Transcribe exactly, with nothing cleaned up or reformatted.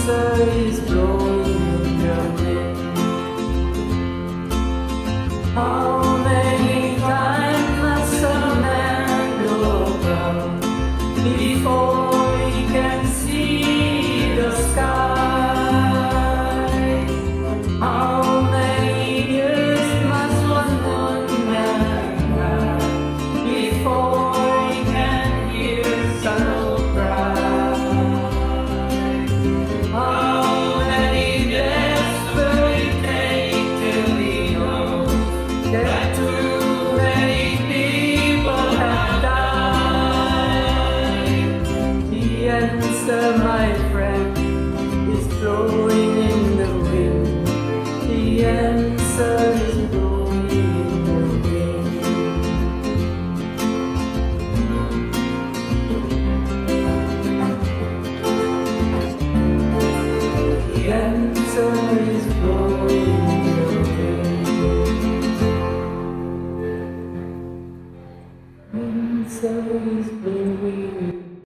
answer is blowing in the wind. How many times must a man go down before he can see the sky? How many years must one one man have before he can hear sorrow cry? How many days will it take till he knows that too many people have died? The answer, my friend, is blowing in the wind. The